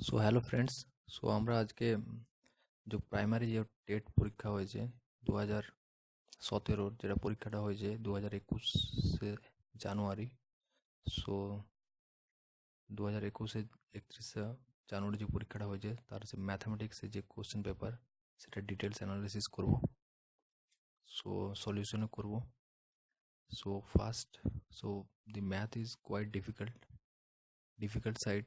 So hello friends. So আমরা আজকে যে প্রাইমারি যে টেট পরীক্ষা হয়েছে 2017 যেটা পরীক্ষাটা হয়েছে 2021 জানুয়ারি। সো 2021 31 জানুয়ারি যে পরীক্ষাটা হয়েছে তার সে ম্যাথামেটিক্সের যে কোশ্চেন পেপার সেটা ডিটেলস অ্যানালিসিস করব। সো সলিউশনও করব। So first, so the math is quite difficult side.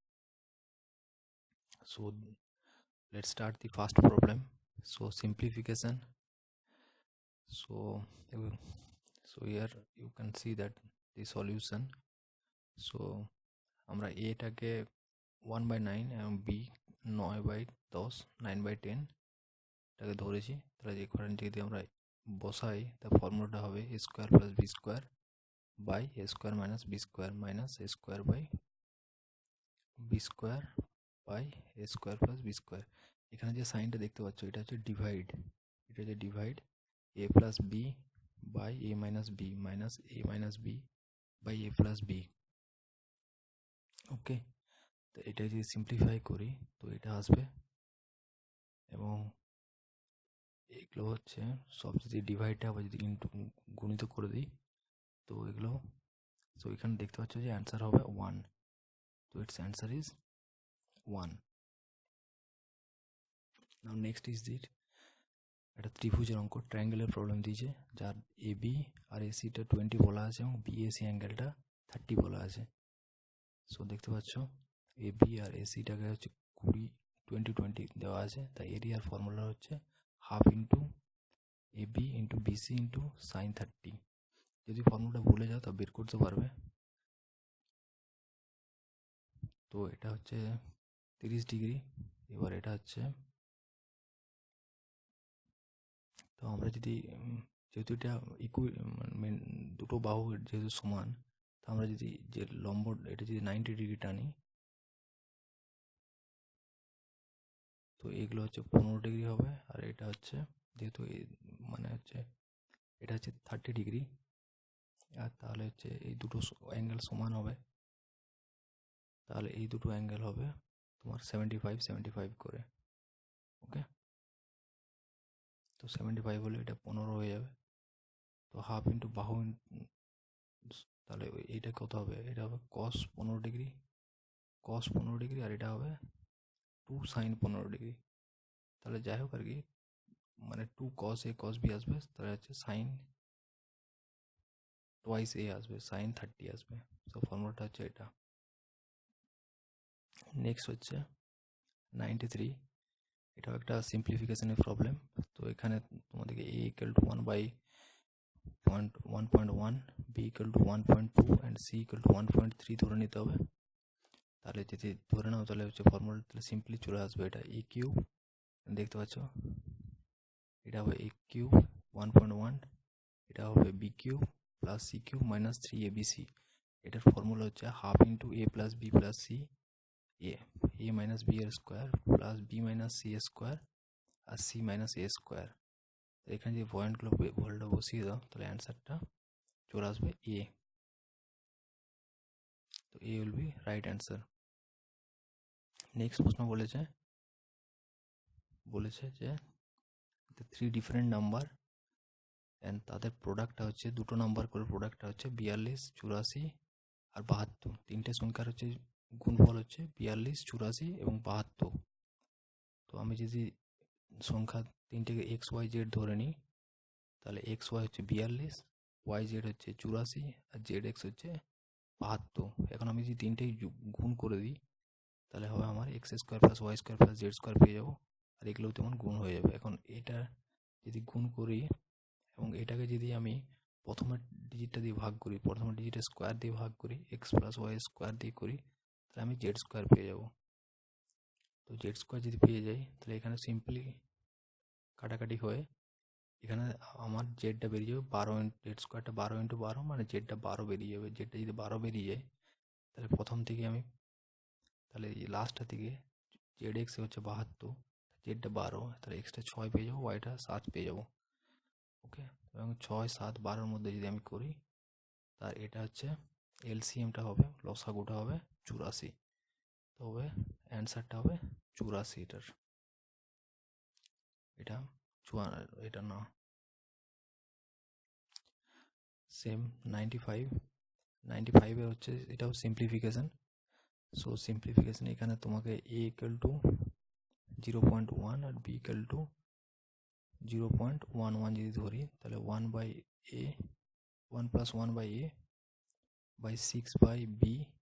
So let's start the first problem. So simplification. So so here you can see that the solution. So আমরা এটাকে 1/9 এবং B 9/10 9/10 এটাকে ধরেছি। তাহলে এখানে যদি আমরা বসাই তার ফর্মুলাটা হবে a square plus B square by a square minus B square minus a square by B square by a square plus B square. এখানে যে সাইনটা দেখতে পাচ্ছ এটা হচ্ছে ডিভাইড, এটা হচ্ছে divide a plus B by a minus B minus a minus B by a plus B. Okay, তো এটা যদি সিম্পলিফাই করি তো এটা আসবে, এবং এগুলো হচ্ছে সব যদি ডিভাইডটা আবার যদি ইন্টু গুণিত করে দিই তো এগুলো, তো এখানে দেখতে পাচ্ছ যে অ্যান্সার হবে 1। তো it's answer is 1। Now next is that একটা ত্রিভুজের অঙ্ক, ট্রায়াঙ্গেলের প্রবলেম দিয়েছে, যার এ বি আর এসিটা 20 বলা আছে এবং বিএসি অ্যাঙ্গেলটা 30 বলা আছে। সো দেখতে পাচ্ছ এ বি আর এসিটাকে হচ্ছে 20 দেওয়া আছে, তাই এরিয়ার ফর্মুলা হচ্ছে half into A B into BC into sine 30। যদি ফর্মুলাটা ভুলে যাও তা বের করতে পারবে। তো এটা হচ্ছে 30 ডিগ্রি। এবার এটা হচ্ছে, তো আমরা যদি যেহেতু এটা দুটো বাহু যেহেতু সমান, তো আমরা যদি যে লম্ব এটা যদি 90 ডিগ্রি টানি তো এগুলো হচ্ছে 15 ডিগ্রি হবে, আর এটা হচ্ছে যেহেতু মানে হচ্ছে এটা হচ্ছে 30 ডিগ্রি, আর তাহলে হচ্ছে এই দুটো অ্যাঙ্গেল সমান হবে, তাহলে এই দুটো অ্যাঙ্গেল হবে তোমার 75 করে। ওকে, তো 75 হলে এটা 15 হয়ে যাবে। তো হাফ ইন্টু বাহু, তাহলে এইটা কত হবে, এটা হবে cos 15 ডিগ্রি আর এটা হবে 2 sin 15 ডিগ্রি। তাহলে যাই হোক আর কি, মানে 2 cos a cos b আসবে, তাহলে হচ্ছে sin twice a আসবে, sin 30 আসবে। সো ফর্মুলাটা হচ্ছে এটা। নেক্সট হচ্ছে 93, এটাও একটা সিম্পলিফিকেশনের প্রবলেম। তো এখানে তোমাদেরকে a equal to 1/1.1, b equal to 1.2 and c equal to 1.3 ধরে নিতে হবে। তাহলে যদি ধরে নাও তাহলে হচ্ছে ফর্মুলা তাহলে সিম্পলি চলে আসবে, এটা a কিউব, দেখতে পাচ্ছ এটা হবে a কিউব 1.1, এটা হবে b cube plus c cube minus 3abc। এটার ফর্মুলা হচ্ছে half into a plus b plus c a minus b এর square plus b minus c এর স্কোয়ার আর c মাইনাস a স্কোয়ার। এখানে যে পয়েন্টগুলো ভ্যালুটা বসিয়ে দাও তাহলে অ্যান্সারটা চলে আসবে a। তো a will B right answer. Next প্রশ্ন বলেছে যে 3 ডিফারেন্ট নাম্বার অ্যান্ড তাদের প্রোডাক্টটা হচ্ছে দুটো নাম্বার করে, প্রোডাক্টটা হচ্ছে 42, 84 আর 72। তিনটে সংখ্যার হচ্ছে গুণফল হচ্ছে 42, 84 এবং 72। তো আমি যদি সংখ্যা তিনটেকে এক্স ওয়াই জেড ধরে নিই তাহলে এক্স ওয়াই হচ্ছে 42, ওয়াই জেড হচ্ছে 84 আর জেড এক্স হচ্ছে 72। এখন আমি যদি তিনটেই গুণ করে দিই তাহলে হবে আমার X square plus Y square plus Z square পেয়ে যাবো, আর এগুলোও তেমন গুণ হয়ে যাবে। এখন এটা যদি গুণ করি এবং এটাকে যদি আমি প্রথমের ডিজিটটা দিয়ে ভাগ করি, প্রথমের ডিজিটের স্কোয়ার দিয়ে ভাগ করি, এক্স প্লাস ওয়াই স্কোয়ার দিয়ে করি, তাহলে আমি জেড স্কোয়ার পেয়ে যাব। তো জেড স্কোয়ার যদি পেয়ে যাই তাহলে এখানে সিম্পলি কাটাকাটি হয়ে এখানে আমার জেডটা বেরিয়ে যাবে 12, জেড স্কোয়ারটা 12 × 12 মানে জেডটা 12 বেরিয়ে যাবে। জেডটা যদি 12 বেরিয়ে যায় তাহলে প্রথম থেকে আমি, তাহলে এই লাস্টটা থেকে জেড এক্স হচ্ছে 72, জেডটা 12, তাহলে এক্সটা 6 পেয়ে যাবো, ওয়াইটা 7 পেয়ে যাবো। ওকে, এবং 6, 7, 12-র মধ্যে যদি আমি করি তার এটা হচ্ছে এলসিএমটা হবে, লসাগুটা হবে 84। তো হবে অ্যান্সারটা হবে 84 এটার, এটা না। সেম 95 হচ্ছে, এটাও সিম্পলিফিকেশন। সো সিম্পলিফিকেশন এখানে তোমাকে a ইকুয়াল টু 0.1 আর b ইকুয়াল টু 0.11 যদি ধরি, তাহলে 1/a 1 + 1/a বাই 6/b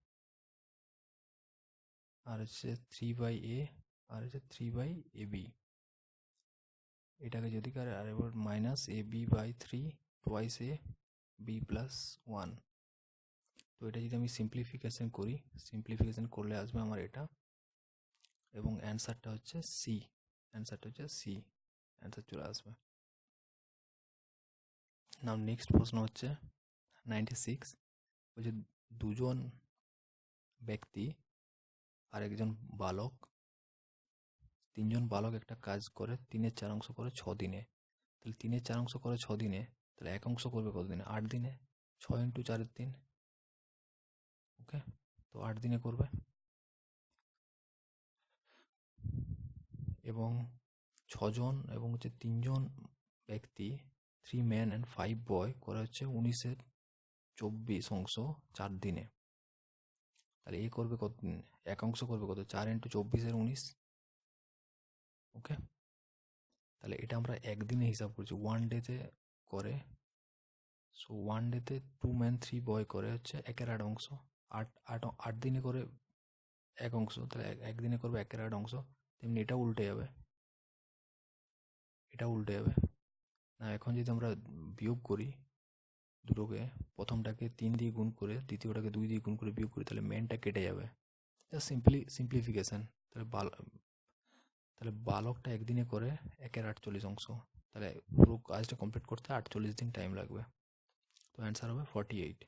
আর হচ্ছে 3/a আর হচ্ছে 3/ab। এটাকে যদি আর এবার minus ab/3 twice a b + 1। তো এটা যদি আমি সিম্পলিফিকেশন করি, সিম্পলিফিকেশন করলে আসবে আমার এটা, এবং অ্যান্সারটা হচ্ছে সি। অ্যান্সার চলে আসবে। নাও নেক্সট প্রশ্ন হচ্ছে 96, বলছে দুজন ব্যক্তি আর একজন বালক, তিনজন বালক একটা কাজ করে 3/4 করে 6 দিনে। তাহলে 3/4 করে 6 দিনে, তাহলে 1 করবে কত দিনে? 8 দিনে। 6 × 4 = 3। ওকে, তো 8 দিনে করবে। এবং 6জন এবং হচ্ছে 3জন ব্যক্তি 3 men and 5 boy করে হচ্ছে 19/24 4 দিনে। তাহলে এ করবে কত দিন? 1 করবে কত? 4 × 24 = 19। ওকে, তাহলে এটা আমরা একদিনে হিসাব করছি, 1 ডেতে করে। সো 1 ডেতে 2 men 3 boy করে হচ্ছে 1/8। 8 দিনে করে 1, তাহলে একদিনে করবে 1/8। তেমনি এটা উল্টে যাবে, না। এখন যদি আমরা বিয়োগ করি দুটোকে, প্রথমটাকে 3 দিয়ে গুণ করে, দ্বিতীয়টাকে 2 দিয়ে গুণ করে বিয়োগ করি, তাহলে মেনটা কেটে যাবে। Just simplification. তাহলে বালকটা একদিনে করে 1/48। তাহলে পুরো কাজটা কমপ্লিট করতে 48 দিন টাইম লাগবে। তো অ্যান্সার হবে 48।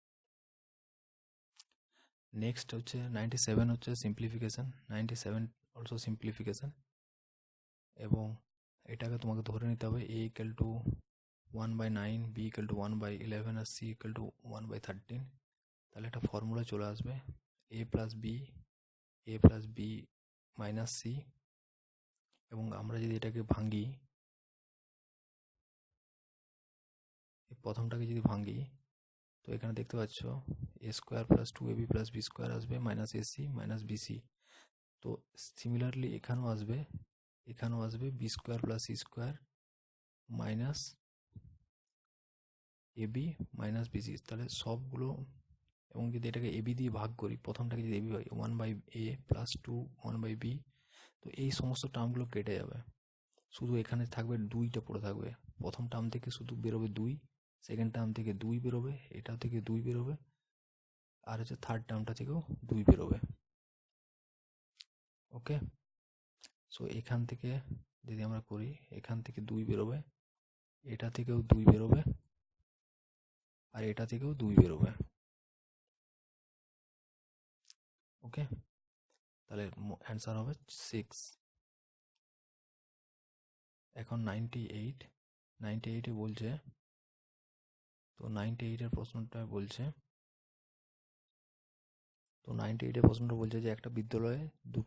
নেক্সট হচ্ছে 97, হচ্ছে সিম্পলিফিকেশন। 97 অলসো সিম্পলিফিকেশন, এবং এটাকে তোমাকে ধরে নিতে হবে a equal to 1/9, b equal to 1/11 আর c ইকুয়াল টু 1/13। তাহলে একটা ফর্মুলা চলে আসবে, a + b - c। এবং আমরা যদি এটাকে ভাঙি, প্রথমটাকে যদি ভাঙি, তো এখানে দেখতে পাচ্ছ a² + 2ab + b² আসবে -ac - bc। তো সিমিলারলি এখানেও আসবে b² + c² minus ab - bc। তাহলে সবগুলো, এবং যদি এটাকে ab দিয়ে ভাগ করি, প্রথমটাকে যদি ab 1/a + 2 1/b, তো এই সমস্ত টার্মগুলো কেটে যাবে। শুধু এখানে থাকবে 2টা পড়ে থাকবে। প্রথম টার্ম থেকে শুধু বেরোবে 2, সেকেন্ড টার্ম থেকে 2 বেরোবে, এটাও থেকে 2 বেরোবে, আর হচ্ছে থার্ড টার্মটা থেকেও 2 বেরোবে। ওকে, সো এখান থেকে যদি আমরা করি, এখান থেকে 2 বেরোবে, এটা থেকেও 2 বেরোবে, আর এটা থেকেও 2 বেরোবে। ওকে, তাহলে অ্যান্সার হবে 6। এখন 98 বলছে, তো 98 প্রশ্নটা বলছে, যে একটা বিদ্যালয়ে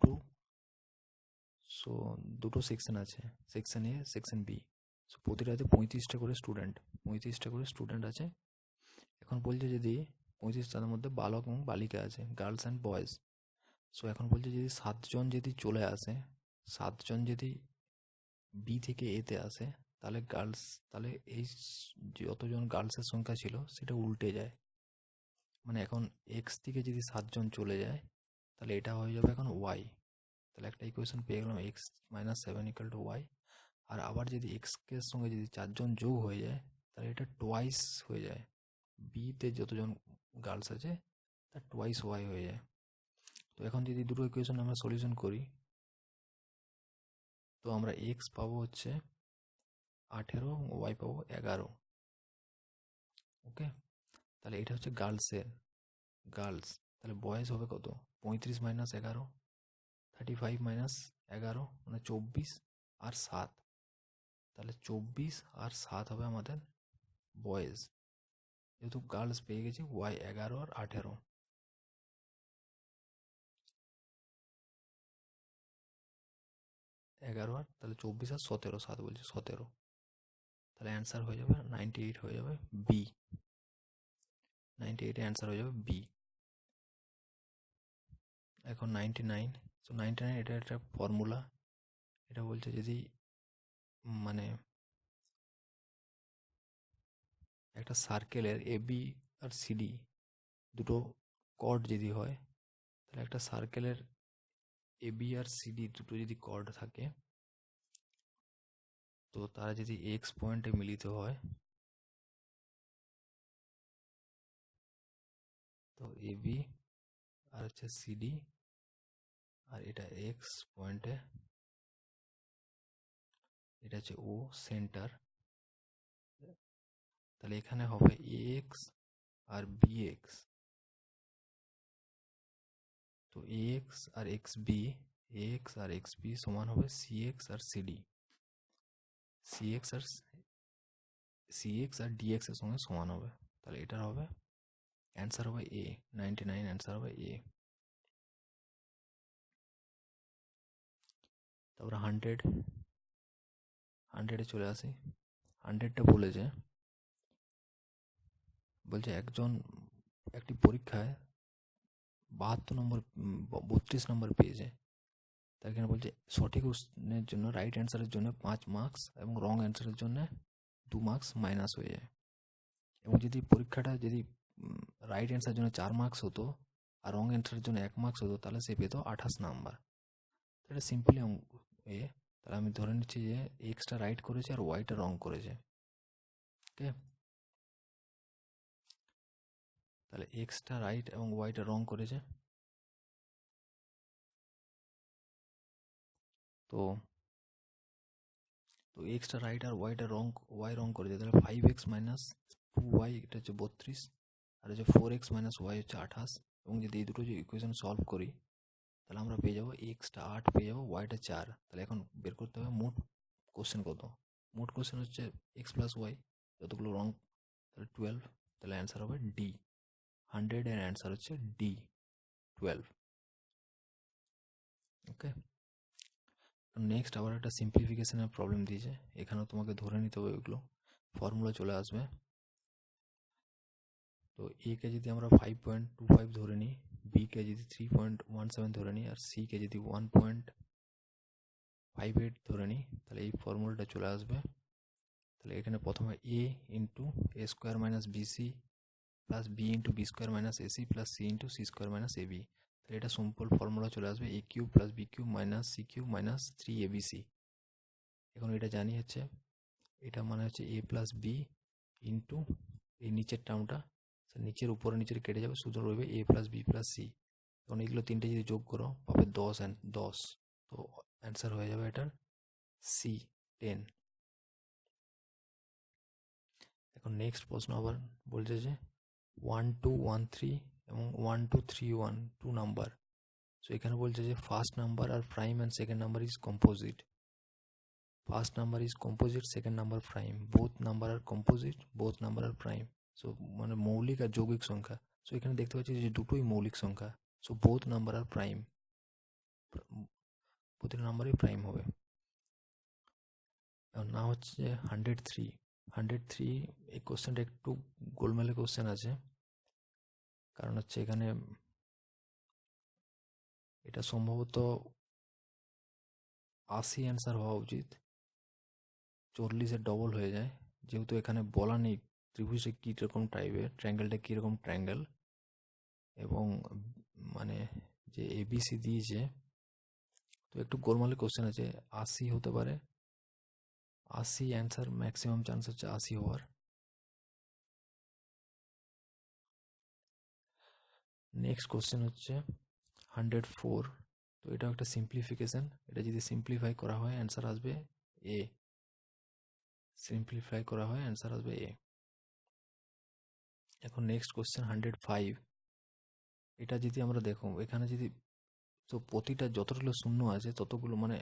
দুটো সেকশন আছে, section A, section B. So প্রতিটাতে 35টা করে স্টুডেন্ট আছে। এখন বলছে যদি 35টার মধ্যে বালক এবং বালিকা আছে, গার্লস অ্যান্ড বয়েজ। সো এখন বলছে যদি 7জন যদি চলে আসে, 7জন যদি বি থেকে এতে আসে, তাহলে এই যতজন গার্লসের সংখ্যা ছিল সেটা উল্টে যায়। মানে এখন এক্স থেকে যদি 7জন চলে যায়, তাহলে এটা হয়ে যাবে এখন ওয়াই। তাহলে একটা ইকুয়েশন পেয়ে গেলাম, x - 7 = y। আর আবার যদি এক্সের সঙ্গে যদি 4জন যোগ হয়ে যায়, তাহলে এটা টোয়াইস হয়ে যায়। বিতে যতজন গার্লস আছে তার টোয়াইস ওয়াই হয়ে যায়। তো এখন যদি দুটো ইকুয়েশন আমরা সলিউশন করি, তো আমরা এক্স পাবো হচ্ছে 18, ওয়াই পাবো 11। ওকে, তাহলে এটা হচ্ছে গার্লস। তাহলে বয়েজ হবে কত? 35 - 11, 35 - 11 মানে 24 আর 7। তাহলে 24 আর 7 হবে আমাদের বয়েজ। যেহেতু গার্লস পেয়ে গেছি, ওয়াই 11 আর 18। 11 আর তাহলে 24 আর 17, 7 বলছে 17, তাহলে অ্যান্সার হয়ে যাবে 98 হয়ে যাবে বি। 98 অ্যান্সার হয়ে যাবে বি। এখন 99, সো 99 এটা একটা ফর্মুলা। এটা বলছে যদি মানে একটা সার্কেলের এবি আর সিডি দুটো কর্ড যদি হয়, তাহলে একটা সার্কেলের এবি আর সিডি দুটো যদি কর্ড থাকে, তো তারা যদি এক্স পয়েন্টে মিলিত হয়, তো এবি আর হচ্ছে সিডি আর এটা এক্স পয়েন্টে, এটা হচ্ছে ও সেন্টার, তাহলে এখানে হবে এক্স আর বি এক্স। তো এক্স আর এক্স বি সমান হবে সি এক্স আর সিডি। সি এক্স আর ডিএক্স এর সঙ্গে সমান হবে, তাহলে এটার হবে অ্যান্সার হবে এ। 99 অ্যান্সার হবে এ। তারপরে 100-এ চলে আসি। 100টা বলছে একটি পরীক্ষায় 32 নম্বর পেয়েছে। তার এখানে বলছে সঠিক উত্তরের জন্য, রাইট অ্যান্সারের জন্য 5 মার্কস এবং রং অ্যান্সারের জন্য 2 মার্কস মাইনাস হয়ে যায়। এবং যদি পরীক্ষাটা যদি রাইট অ্যান্সারের জন্য 4 মার্কস হতো আর রং অ্যান্সারের জন্য 1 মার্কস হতো, তাহলে সে পেত 28 নাম্বার। এটা সিম্পলি তাহলে আমি ধরে নিচ্ছি যে এক্সটা রাইট করেছে আর ওয়াইটা রং করেছে। ওকে, তাহলে এক্সটা রাইট এবং ওয়াইটা রং করেছে। তো এক্সটা রাইট আর ওয়াই রং করেছে, তাহলে 5x মাইনাস 2y এটা হচ্ছে 32, আর হচ্ছে 4x মাইনাস ওয়াই হচ্ছে 28। এবং যদি এই দুটো যে ইকুয়েশন সলভ করি, তাহলে আমরা পেয়ে যাবো এক্সটা 8 পেয়ে যাবো, ওয়াইটা 4। তাহলে এখন বের করতে হবে মোট কোশ্চেন কত। মোট কোশ্চেন হচ্ছে এক্স প্লাস ওয়াই, যতগুলো রং, তাহলে 12। তাহলে অ্যান্সার হবে ডি। 100 এর অ্যান্সার হচ্ছে ডি, 12। ওকে, নেক্সট আবার একটা সিম্পলিফিকেশনের প্রবলেম দিয়েছে। এখানেও তোমাকে ধরে নিতে হবে, ওইগুলো ফর্মুলা চলে আসবে। তো এ কে যদি আমরা 5.25 ধরে নিই, বি কে যদি 3.17 ধরে নিই, আর সি কে যদি 1.58 ধরে নিই, তাহলে এই ফর্মুলাটা চলে আসবে। তাহলে এখানে প্রথমে A into A square minus BC plus B into B square minus AC plus C into C square minus AB. তাহলে এটা সিম্পল ফর্মুলা চলে আসবে A cube plus B cube minus C cube minus 3abc। এখন এটা জানি হচ্ছে, এটা মানে হচ্ছে এ প্লাস বি ইন্টু এই নিচের টার্মটা, নিচের উপরে নিচের কেটে যাবে, শুধু রইবে A plus B plus C. এখন এগুলো তিনটে যদি যোগ করো পাবে 10। তো অ্যান্সার হয়ে যাবে এটার সি, 10। এখন নেক্সট প্রশ্ন আবার বলছে যে 1213 এবং 1231 2 নাম্বার। সো এখানে বলছে যে first number are prime and second number is composite. First number is composite, second number prime, both number are composite, both number are prime. So মানে মৌলিক আর যৌগিক সংখ্যা। সো এখানে দেখতে পাচ্ছি যে দুটোই মৌলিক সংখ্যা। So both number are prime, প্রতিটা নাম্বারই প্রাইম হবে। না হচ্ছে 103 এই কোশ্চেনটা একটু গোলমেলে কোশ্চেন আছে, কারণ হচ্ছে এখানে এটা সম্ভবত 80 অ্যান্সার হওয়া উচিত, 40-এর ডবল হয়ে যায়, যেহেতু এখানে বলা নেই ত্রিভুজে কীরকম টাইপের, ট্রায়াঙ্গেলটা কীরকম ট্রায়াঙ্গেল, এবং মানে যে এবিসি দিয়েছে। তো একটু গোলমালে কোশ্চেন আছে, 80 হতে পারে, 80 অ্যান্সার, ম্যাক্সিমাম চান্স হচ্ছে 80 হওয়ার। নেক্সট কোশ্চেন হচ্ছে 104। তো এটা একটা সিম্পলিফিকেশন, এটা যদি সিম্পলিফাই করা হয় অ্যান্সার আসবে এ। সিম্পলিফাই করা হয় অ্যান্সার আসবে এ। এখন নেক্সট কোশ্চেন 105। এটা যদি আমরা দেখো, এখানে যদি, তো প্রতিটা যতগুলো শূন্য আছে ততগুলো মানে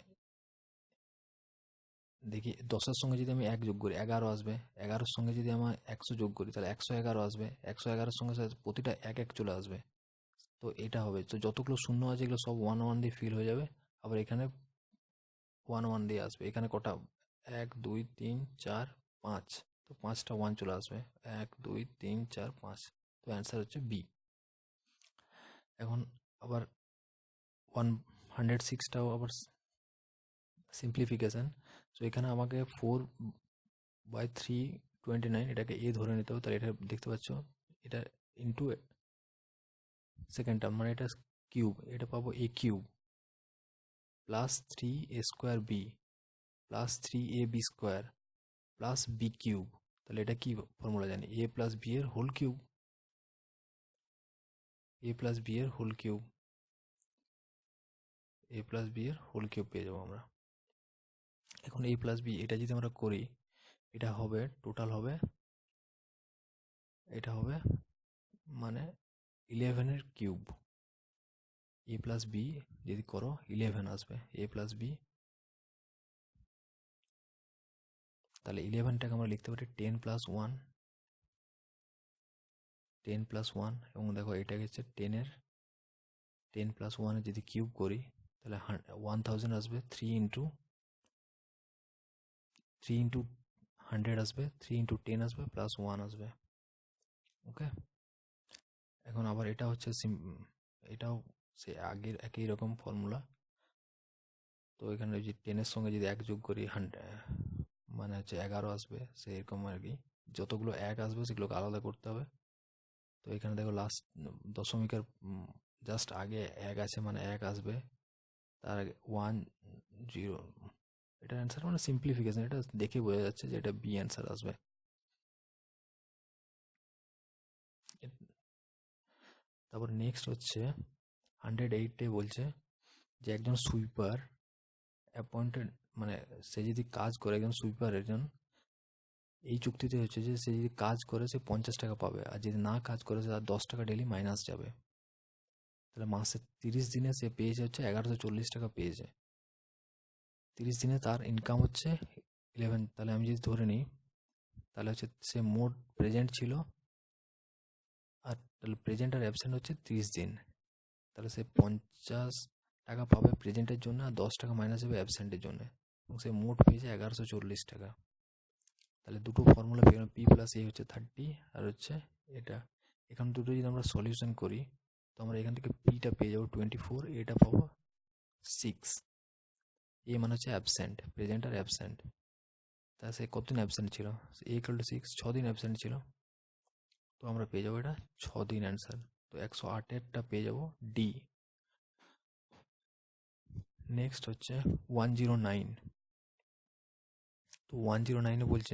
দেখি 10-এর সঙ্গে যদি আমি 1 যোগ করি 11 আসবে, 11-এর সঙ্গে যদি আমার 100 যোগ করি তাহলে 111 আসবে, 111-এর সঙ্গে প্রতিটা 1 চলে আসবে। তো এটা হবে, তো যতগুলো শূন্য আছে এগুলো সব 1 1 দিয়ে ফিল হয়ে যাবে। আবার এখানে ওয়ান ওয়ান দিয়ে আসবে। এখানে কটা 1 2 3 4 5, তো 5টা 1 চলে আসবে। 1 2 3 4 5, তো অ্যান্সার হচ্ছে বি। এখন আবার 106টাও আবার সিম্পলিফিকেশান। সো এখানে আমাকে 4/329 এটাকে এ ধরে নিতে হবে। তাহলে এটা দেখতে পাচ্ছ, এটা ইন্টু সেকেন্ড টার্ম মানে এটা কিউব, এটা পাবো A cube plus 3a² B plus 3ab² plus B cube. তাহলে এটা কি ফর্মুলা জানি? এ প্লাস বি এর whole cube, A plus B এর whole cube, A plus B এর হোল কিউব পেয়ে যাবো আমরা। এখন এ প্লাস বি এটা যদি আমরা করি, এটা হবে টোটাল হবে, এটা হবে মানে 11-এর কিউব। এ প্লাস বি যদি করো 11 আসবে, এ প্লাস বি। তাহলে 11টাকে আমরা লিখতে পারি 10 + 1, 10 + 1, এবং দেখো এটা হচ্ছে 10 + 1 যদি কিউব করি তাহলে 1000 আসবে। 3 × 100 আসবে, 3 × 10 আসবে, প্লাস 1 আসবে। ওকে, এখন আবার এটা হচ্ছে এটাও সে আগের একই রকম ফর্মুলা। তো এখানে যদি 10-এর সঙ্গে যদি 1 যোগ করি 100 মানে হচ্ছে 11 আসবে, সেরকম আর কি। যতগুলো 1 আসবে সেগুলোকে আলাদা করতে হবে। তো এখানে দেখো লাস্ট দশমিকের জাস্ট আগে 1 আছে মানে 1 আসবে, তার আগে 1 0। এটা অ্যান্সার মানে সিম্পলিফিকেশন, এটা দেখে বোঝা যাচ্ছে যে এটা বি অ্যান্সার আসবে। তারপর নেক্সট হচ্ছে 108-এ বলছে যে একজন সুইপার অ্যাপয়েন্টেড, মানে সে যদি কাজ করে, একজন সুইপার, একজন এই চুক্তিতে হচ্ছে যে সে যদি কাজ করে সে 50 টাকা পাবে, আর যদি না কাজ করে সে তার 10 টাকা ডেলি মাইনাস যাবে। তাহলে মাসে 30 দিনে সে পেয়েছে হচ্ছে 1140 টাকা পেয়েছে। 30 দিনে তার ইনকাম হচ্ছে 11। তাহলে আমি যদি ধরে নিই তাহলে হচ্ছে সে মোট প্রেজেন্ট ছিল, আর তাহলে প্রেজেন্ট আর অ্যাবসেন্ট হচ্ছে 30 দিন। তাহলে সে 50 টাকা পাবে প্রেজেন্টের জন্য, আর 10 টাকা মাইনাস যাবে অ্যাবসেন্টের জন্য, এবং সে মোট পেয়েছে 1140 টাকা। তাহলে দুটো ফর্মুলা পেয়ে গেলাম, পি প্লাস এ হচ্ছে 30, আর হচ্ছে এটা। এখানে দুটো যদি আমরা সলিউশন করি তো আমরা এখান থেকে পিটা পেয়ে যাবো 24, এটা পাবো 6। এ মানে হচ্ছে অ্যাবসেন্ট, প্রেজেন্ট আর অ্যাবসেন্ট। তা সে কতদিন অ্যাবসেন্ট ছিল? এ = 6, 6 দিন অ্যাবসেন্ট ছিল। তো আমরা পেয়ে যাবো এটা 6 দিন অ্যান্সার। তো 108-এরটা পেয়ে যাবো ডি। নেক্সট হচ্ছে 109। তো 109-এ বলছে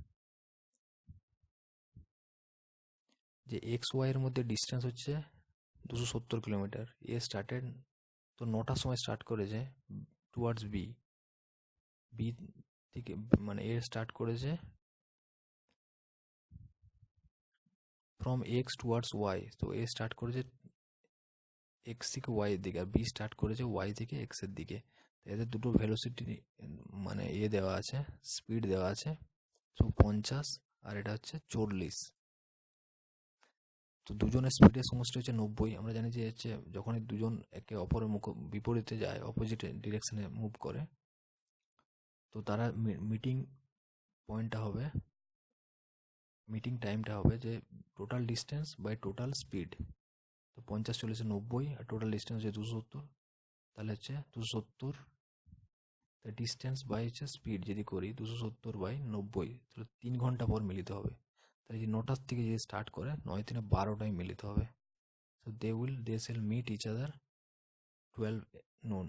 যে এক্স ওয়াইয়ের মধ্যে ডিস্টেন্স হচ্ছে 270 কিলোমিটার। এ স্টার্টেড, তো 9টার সময় স্টার্ট করেছে টুয়ার্ডস বি, বি থেকে মানে এ স্টার্ট করেছে ফ্রম এক্স টুয়ার্ডস ওয়াই। তো এ স্টার্ট করেছে এক্স থেকে ওয়াই এর দিকে, আর বি স্টার্ট করেছে ওয়াই থেকে এক্স এর দিকে। এদের দুটো ভেলোসিটি মানে দেওয়া আছে, স্পিড দেওয়া আছে। তো 50 আর এটা হচ্ছে 40। তো দুজনের স্পিডের সমষ্টি হচ্ছে 90। আমরা জানি যে হচ্ছে যখনই দুজন একে অপরের বিপরীতে যায়, অপোজিট ডিরেকশনে মুভ করে, তো তারা মিটিং পয়েন্টটা হবে, মিটিং টাইমটা হবে যে total distance by total speed. তো 50 40 90, আর টোটাল ডিস্টেন্স হচ্ছে 270। তাহলে হচ্ছে 270 ডিস্টেন্স বাই হচ্ছে স্পিড যদি করি 270/90, তাহলে 3 ঘন্টা পর মিলিত হবে। তাহলে যে 9টার থেকে যদি স্টার্ট করে 9 3 12টায় মিলিত হবে। So they shall meet each other 12 noon।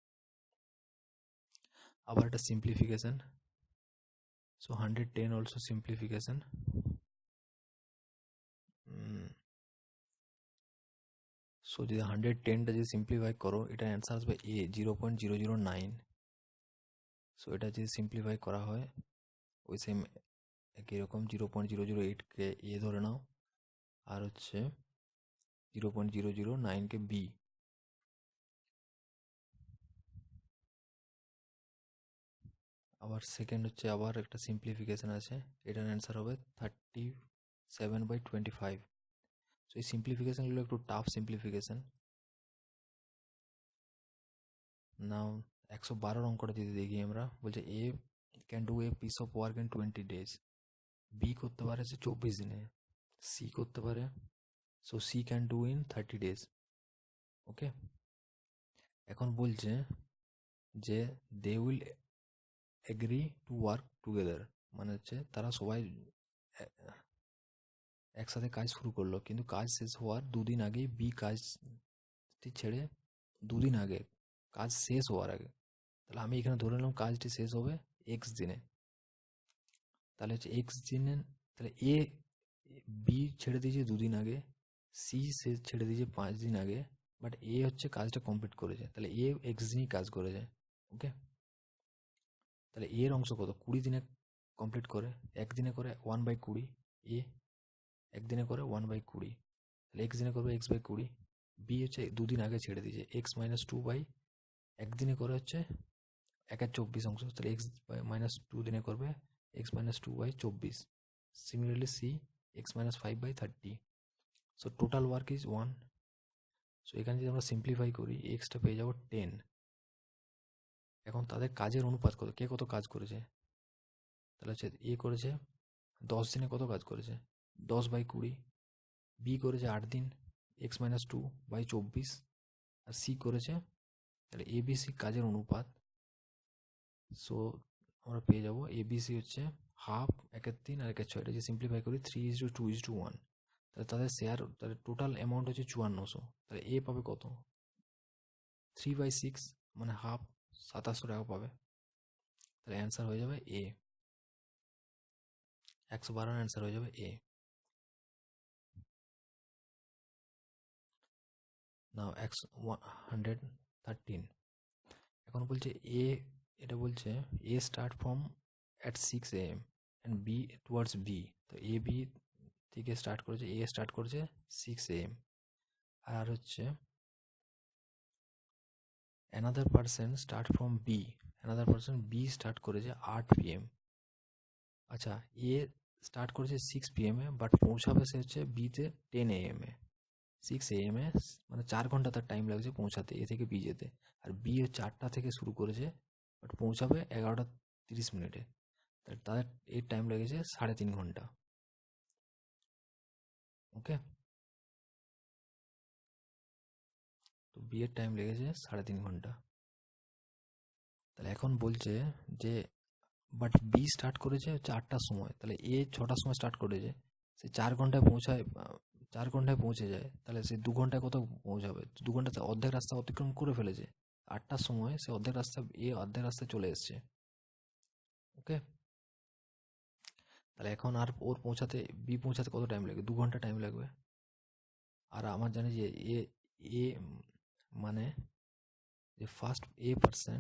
আবার একটা simplification. So 110 also simplification. So যদি 110টা যদি সিম্পলিফাই করো, এটা অ্যান্সার আসবে এ 0.009। সো এটা যদি সিম্পলিফাই করা হয় ওই সেম একই রকম 0.008কে এ ধরে নাও, আর হচ্ছে 0.009কে বি। আবার সেকেন্ড হচ্ছে আবার একটা সিম্পলিফিকেশন আছে, এটার অ্যান্সার হবে 37/25। সো এই সিম্পলিফিকেশনগুলো একটু টাফ সিম্পলিফিকেশন। নাও 112 অঙ্কটা যদি দেখি আমরা, বলছে A can do a piece of work in 20 days, B করতে পারে সে 24 দিনে, সি করতে পারে, so C can do in 30 days। Okay, এখন বলছে যে they will agree to work together, মানে হচ্ছে তারা সবাই একসাথে কাজ শুরু করলো, কিন্তু কাজ শেষ হওয়ার 2 দিন আগেই বি কাজটি ছেড়ে, 2 দিন আগে, কাজ শেষ হওয়ার আগে, তাহলে আমি এখানে ধরে নিলাম কাজটি শেষ হবে এক্স দিনে, তাহলে হচ্ছে এক্স দিনে, তাহলে এ বি ছেড়ে দিয়েছে 2 দিন আগে, সি ছেড়ে দিয়েছে 5 দিন আগে, বাট এ হচ্ছে কাজটা কমপ্লিট করেছে, তাহলে এ এক্স দিনই কাজ করেছে। ওকে, তাহলে এর অংশ কত, 20 দিনে কমপ্লিট করে, একদিনে করে 1/20, এ একদিনে করে 1/20, তাহলে এক্স দিনে করবে x/20, বি হচ্ছে 2 দিন আগে ছেড়ে দিয়েছে x-2 বাই, একদিনে করে হচ্ছে 1/24 অংশ, তাহলে x-2 দিনে করবে x-2/24, similarly C x-5/30, so total work is 1। So এখানে যদি আমরা সিম্পলিফাই করি, এক্সটা পেয়ে যাবো 10। এখন তাদের কাজের অনুপাত কত, কে কত কাজ করেছে, তাহলে হচ্ছে এ করেছে 10 দিনে কত কাজ করেছে, 10/20, বি করেছে 8 দিন, x-2/24, আর সি করেছে, তাহলে এবিসি কাজের অনুপাত, সো আমরা পেয়ে যাবো এবিসি হচ্ছে হাফ, 1/3 আর 1/6, এটা যে সিম্পলিফাই করি 3:2:1, তাহলে তাদের শেয়ার, তাহলে টোটাল অ্যামাউন্ট হচ্ছে 5400, তাহলে এ পাবে কত 3/6, মানে হাফ, 2700 টাকা পাবে, তাহলে অ্যান্সার হয়ে যাবে এ, 112 অ্যান্সার হয়ে যাবে এ। নাও 113, এখন বলছে এ, এটা বলছে A start from at 6 AM and B towards B, তো এ বি থেকে স্টার্ট করেছে, এ স্টার্ট করেছে 6 AM, আর হচ্ছে another person start from B, another person B start করেছে 8 PM, আচ্ছা এ স্টার্ট করেছে 6 PM এ, বাট পৌঁছাবে সে হচ্ছে বিতে 10 AM এ, 6 AM এ, মানে 4 ঘন্টা তার টাইম লাগছে পৌঁছাতে এ থেকে বি যেতে, আর বি হচ্ছে 8টা থেকে শুরু করেছে, বাট পৌঁছাবে 11:30, তাহলে তাদের এর টাইম লেগেছে 3.5 ঘন্টা। ওকে, তো বি এর টাইম লেগেছে 3.5 ঘন্টা, তাহলে এখন বলছে যে বাট বি স্টার্ট করেছে হচ্ছে 8টার সময়, তাহলে এ 6টার সময় স্টার্ট করেছে, সে 4 ঘন্টায় পৌঁছায়, 4 ঘন্টায় পৌঁছে যায়, তাহলে সে 2 ঘন্টায় কত পৌঁছাবে, 2 ঘন্টাতে অর্ধেক রাস্তা অতিক্রম করে ফেলেছে, 8টার সময় সে অর্ধেক রাস্তা, এ অর্ধেক রাস্তায় চলে এসছে। ওকে, তাহলে এখন আর ওর পৌঁছাতে, বি পৌঁছাতে কত টাইম লাগবে, 2 ঘন্টা টাইম লাগবে, আর আমার জানি যে এ এ মানে যে ফার্স্ট এ পার্সন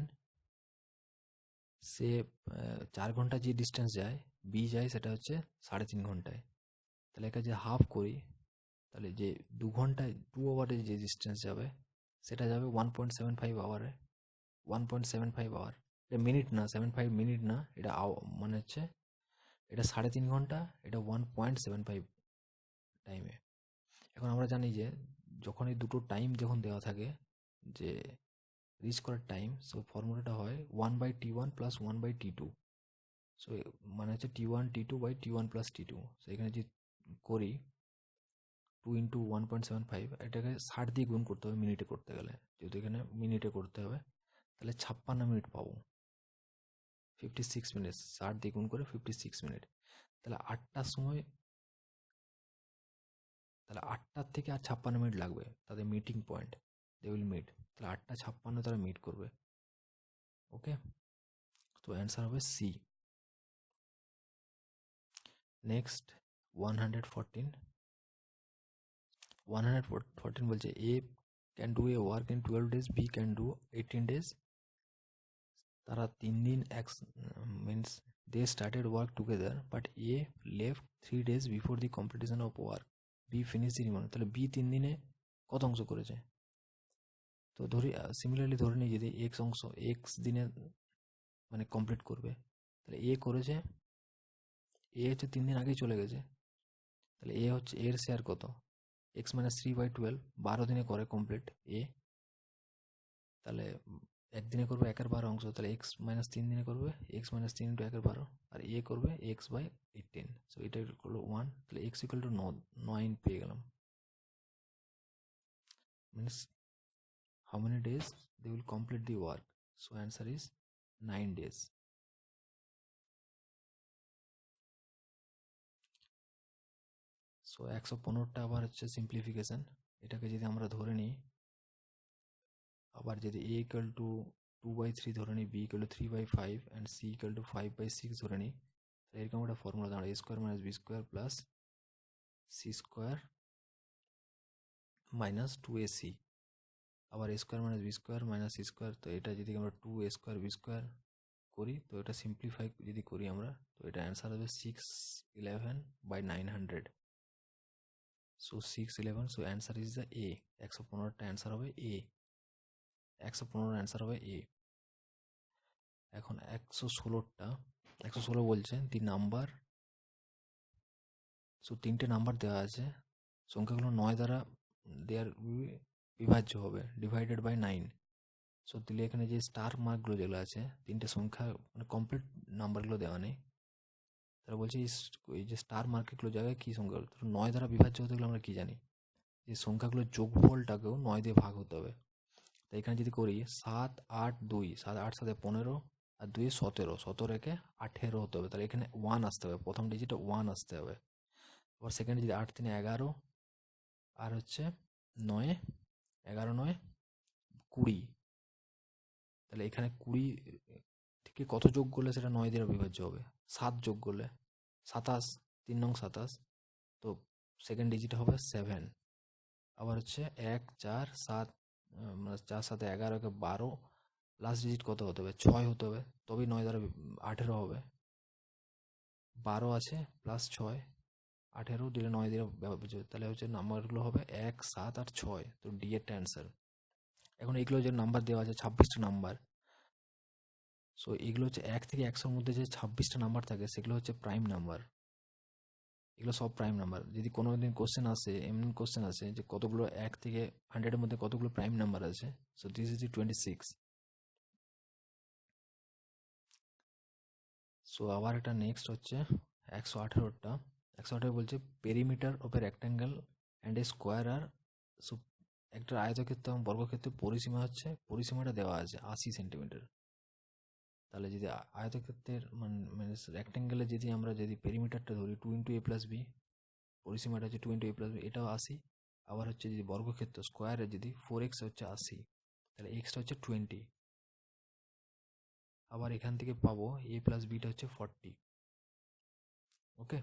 সে 4 ঘন্টা যে ডিস্টেন্স যায়, বি যায় সেটা হচ্ছে 3.5 ঘন্টায়, তাহলে একে যে হাফ করি, তাহলে যে 2 ঘন্টায় 2 আওয়ারে যে ডিস্টেন্স যাবে সেটা যাবে 1.75 আওয়ারে, 1.75 আওয়ার, এটা মিনিট না, 75 মিনিট না, এটা মানে হচ্ছে এটা 3.5 ঘন্টা, এটা 1.75 টাইমে। এখন আমরা জানি যে যখন এই দুটো টাইম যখন দেওয়া থাকে যে রিচ করার টাইম, সো ফর্মুলাটা হয় 1/t1 প্লাস 1/t2, সো মানে হচ্ছে t1 t2 by t1 plus t2, so এখানে যদি করি 2 ইন্টু 1.75, এটাকে 60 দিয়ে গুণ করতে হবে মিনিটে করতে গেলে, যেহেতু এখানে মিনিটে করতে হবে, তাহলে 56 মিনিট পাবো, 56 মিনিট, 60 দিয়ে গুণ করে 56 মিনিট, তাহলে 8টার সময়, তাহলে 8টার থেকে আর 56 মিনিট লাগবে তাদের meeting point, they will meet, তাহলে 8:56 তারা মিট করবে। ওকে, তো অ্যান্সার হবে সি। নেক্সট 114, 114 বলছে A can do a work in 12 days, B can do 18 days, তারা 3 দিন means they started work together, but A left 3 days before the completion of work, B finish the reminder, তাহলে B 3 দিনে কত অংশ করেছে, তো ধরি সিমিলারলি ধরে নিই যদি এক্স অংশ এক্স দিনে মানে কমপ্লিট করবে, তাহলে এ করেছে, এ হচ্ছে 3 দিন আগেই চলে গেছে, তাহলে এ হচ্ছে এর শেয়ার কত, x-3/12, 12 দিনে করে কমপ্লিট এ, তাহলে একদিনে করবে 1/12 অংশ, তাহলে x মাইনাস 3 দিনে করবে x মাইনাস 3 ইন্টু 1/12, আর এ করবে x/18। সো এটা করলো 1, তাহলে x ইকুয়াল টু 9 পেয়ে গেলাম। Means how many days they will complete the work? So answer is 9 days. So 115টা আবার হচ্ছে সিম্পলিফিকেশন। এটাকে যদি আমরা ধরে নিই, আবার যদি a ইকুয়াল টু 2/3 ধরে নিই, b equal to 3/5 and c equal to 5/6 ধরে নিই, তাহলে এরকম একটা ফর্মুলা দাঁড়ায় a square minus b square plus c square minus 2ac। আবার a square minus b square minus c square, তো এটা যদি আমরা 2a স্কোয়ার b স্কোয়ার করি, তো এটা সিম্পলিফাই যদি করি আমরা, তো এটা অ্যান্সার হবে 611/900। So 611, so answer is the A. 115টা অ্যান্সার হবে এ, 115 অ্যান্সার হবে এ। এখন 116 বলছে দি নাম্বার। সো 3টে নাম্বার দেওয়া আছে, সংখ্যাগুলো 9 দ্বারা দেয়ার বিভাজ্য হবে, ডিভাইডেড বাই 9। সো দিলে এখানে যে স্টার মার্কগুলো যেগুলো আছে, 3টে সংখ্যা মানে কমপ্লিট নাম্বারগুলো দেওয়া নেই, তারা বলছে এই যে স্টার মার্কগুলো জায়গায় কী সংখ্যাগুলো 9 দ্বারা বিভাজ্য হতে গেলে আমরা কী জানি, যে সংখ্যাগুলোর যোগফলটাকেও 9 দিয়ে ভাগ হতে হবে। তো এখানে যদি করি 7 8 2, 7 8 7 15 আর 2 17, 17 18 হতে হবে, তাহলে এখানে 1 আসতে হবে, প্রথম ডিজিটে 1 আসতে হবে। আবার সেকেন্ড যদি 8 3 11, আর হচ্ছে 9 11 9 20, তাহলে এখানে 20 থেকে কত যোগ করলে সেটা 9 দিয়ে বিভাজ্য হবে? 7 যোগ করলে 27, 3 নং 27, তো সেকেন্ড ডিজিট হবে 7। আবার হচ্ছে 1 4 7, মানে 4 7 11 12, লাস্ট ডিজিট কত হতে হবে? 6 হতে হবে, তবেই 9 দ্বারা 18 হবে। 12 আছে প্লাস 6, 18 দিলে 9 দিয়ে বিভাজ্য, তাহলে হচ্ছে নাম্বারগুলো হবে 1 7 আর 6, তো ডি এর অ্যান্সার। এখন এগুলো যে নাম্বার দেওয়া আছে 26টা নাম্বার, সো এগুলো হচ্ছে 1 থেকে 100-র মধ্যে যে 26টা নাম্বার থাকে সেগুলো হচ্ছে প্রাইম নাম্বার। এগুলো সব প্রাইম নাম্বার। যদি কোনো দিন কোশ্চেন আসে, এমন কোশ্চেন আসে যে কতগুলো 1 থেকে 100-এর মধ্যে কতগুলো প্রাইম নাম্বার আছে, so this is the 26। So আবার এটা নেক্সট হচ্ছে 118টা। 118 বলছে perimeter of a rectangle and a square are, so একটা আয়তক্ষেত্র এবং বর্গক্ষেত্রের পরিসীমা হচ্ছে, পরিসীমাটা দেওয়া আছে 80 সেন্টিমিটার। তাহলে যদি আয়তক্ষেত্রের মানে রেক্ট্যাঙ্গেলে যদি আমরা যদি পেরিমিটারটা ধরি 2 ইন্টু a প্লাস বি, পরিসীমাটা হচ্ছে 2 ইন্টু a প্লাস বি, এটাও 80। আবার হচ্ছে যদি বর্গক্ষেত্র স্কোয়ারে যদি 4x হচ্ছে 80, তাহলে এক্সটা হচ্ছে 20। আবার এখান থেকে পাবো a প্লাস বিটা হচ্ছে 40। ওকে,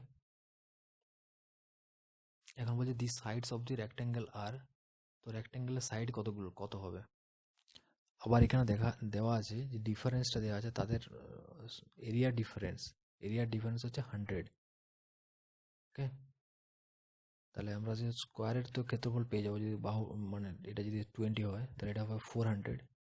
এখন বলছে the sides of the rectangle are, তো রেক্ট্যাঙ্গেলের সাইড কতগুলো কত হবে? আবার এখানে দেওয়া আছে যে ডিফারেন্সটা দেওয়া আছে তাদের এরিয়ার ডিফারেন্স হচ্ছে 100। ওকে, তাহলে আমরা যে স্কোয়ারের তো ক্ষেত্রফল পেয়ে যাবো, যদি বাহু মানে এটা যদি 20 হয় তাহলে এটা হবে 400,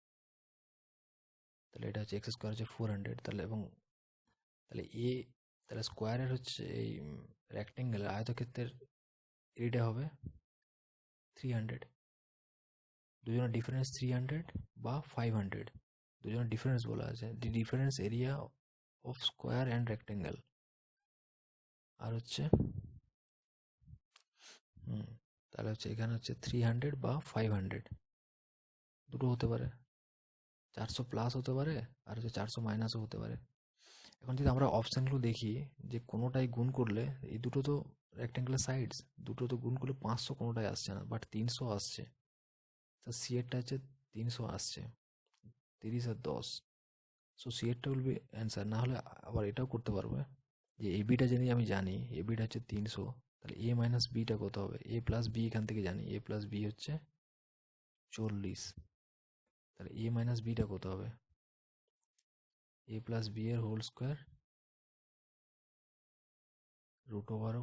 তাহলে এটা হচ্ছে এক্স স্কোয়ার হচ্ছে 400, তাহলে এবং তাহলে তাহলে স্কোয়ারের হচ্ছে এই রেক্ট্যাঙ্গেলের আয়তক্ষেত্রের এরিয়াটা হবে 300। দুজনের ডিফারেন্স 300 বা 500, দুজনের ডিফারেন্স বলা আছে, the difference area of square and rectangle. আর হচ্ছে তাহলে হচ্ছে এখানে হচ্ছে 300 বা 500, দুটো হতে পারে, 400 প্লাস হতে পারে আর হচ্ছে 400 মাইনাসও হতে পারে। এখন যদি আমরা অপশানগুলো দেখি, যে কোনোটাই গুণ করলে এই দুটো তো রেক্ট্যাঙ্গুলার সাইডস, দুটো তো গুণ করলে 500 কোনোটাই আসছে না, বাট 300 আসছে, তো সি এরটা হচ্ছে 300 আসছে, 30 আর 10, সো সি এরটা বলবে অ্যান্সার। না হলে আবার এটাও করতে পারবে যে এ বিটা যদি আমি জানি এ বিটা হচ্ছে 300, তাহলে এ মাইনাস বিটা কত হবে? এ প্লাস বি এখান থেকে জানি, এ প্লাস বি হচ্ছে 40, তাহলে এ মাইনাস বিটা কত হবে? এ প্লাস বি এর whole square √/,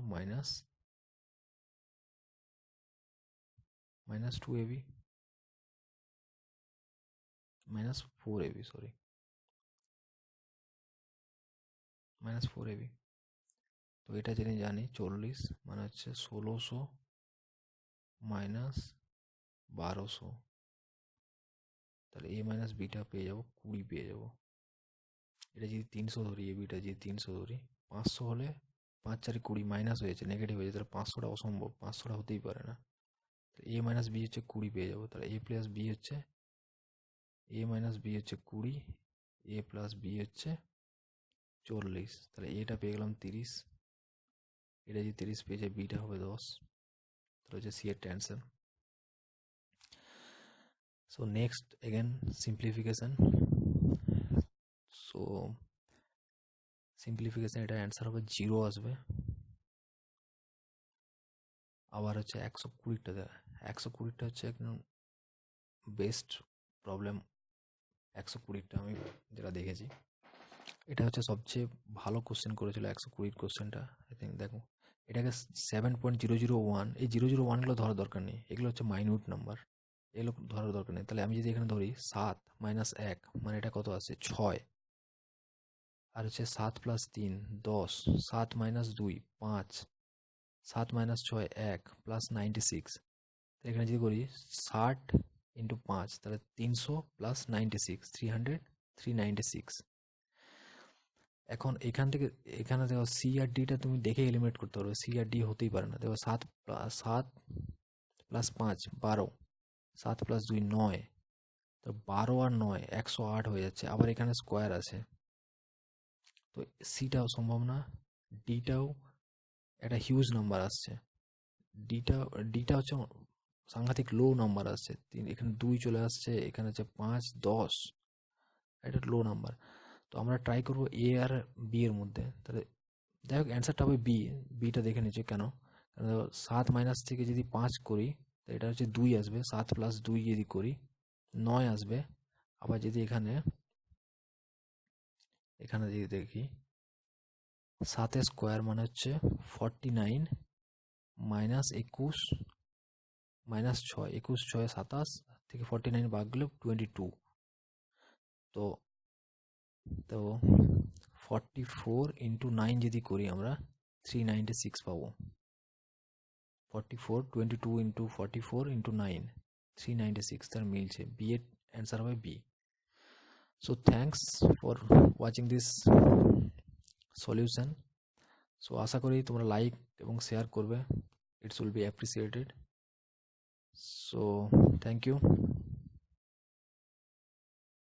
minus 2ab minus 4ab, sorry minus 4ab। তো এটা যদি জানি 40 মানে হচ্ছে 1600 মাইনাস 1200, তাহলে a মাইনাস বিটা পেয়ে যাবো 20 পেয়ে যাবো। এটা যদি 300 ধরি, এ বিটা যদি 300 ধরি, 500 হলে 5 4 20 মাইনাস হয়েছে, নেগেটিভ হয়েছে, তাহলে 500টা অসম্ভব, 500টা হতেই পারে না। এ মাইনাস বি হচ্ছে 20 পেয়ে যাবো। তাহলে এ প্লাস বি হচ্ছে, এ মাইনাস বি হচ্ছে 20, এ প্লাস বি হচ্ছে 40। তাহলে এটা পেয়ে গেলাম 30, এটা যদি 30 পেয়ে যায়, বিটা হবে 10। তাহলে হচ্ছে সি এর answer. So next again simplification. So simplification, এটা অ্যান্সার হবে 0 আসবে। আবার হচ্ছে 120টা দেয়, 120টা হচ্ছে একদম বেস্ট প্রবলেম। 120টা আমি যেটা দেখেছি, এটা হচ্ছে সবচেয়ে ভালো কোশ্চেন করেছিল 120 কোশ্চেনটা। আই থিঙ্ক দেখো এটাকে 7.001, এই 001গুলো ধরার দরকার নেই, এগুলো হচ্ছে মাইনিউট নাম্বার, এগুলো ধরার দরকার নেই। তাহলে আমি যদি এখানে ধরি 7 মাইনাস 1, মানে এটা কত আছে 6, আর হচ্ছে 7 প্লাস 3 10, 7 মাইনাস 2 5, 7 মাইনাস 6 1, প্লাস 96। এখানে যদি করি 60 ইন্টু 5, তাহলে 300 প্লাস 96, 396। এখন এখান থেকে এখানে দেখো সি আর ডিটা তুমি দেখে এলিমিনেট করতে পারবে, সি আর ডি হতেই পারে না। দেখো 7 প্লাস 5 12, 7 প্লাস 2 9, তো 12 আর 9 108 হয়ে যাচ্ছে। আবার এখানে স্কোয়ার আছে, তো সিটাও সম্ভব না, ডিটাও একটা হিউজ নাম্বার আসছে, ডিটা হচ্ছে সাংঘাতিক লো নাম্বার আসছে। এখানে 2 চলে আসছে, এখানে হচ্ছে 5 10, এটা লো নাম্বার। তো আমরা ট্রাই করবো এ আর বি এর মধ্যে। তাহলে যাই হোক অ্যান্সারটা হবে বি। বিটা দেখে নিচ্ছি কেন, কারণ 7 মাইনাস থেকে যদি 5 করি, তো এটা হচ্ছে 2 আসবে। 7 প্লাস 2 যদি করি 9 আসবে। আবার যদি এখানে যদি দেখি 7 স্কোয়ার মানে হচ্ছে 49, মাইনাস 21 মাইনাস 6, 21 6 27 থেকে 49 বাদ গেলে 22। তো 44 ইন্টু 9 যদি করি আমরা 396 পাবো। 44 22 ইন্টু 44 ইন্টু 9 396, তার মিলছে। বি এর অ্যান্সার হবে B. So thanks for watching this solution. So আশা করি তোমরা লাইক এবং শেয়ার করবে, it's will be appreciated. So thank you.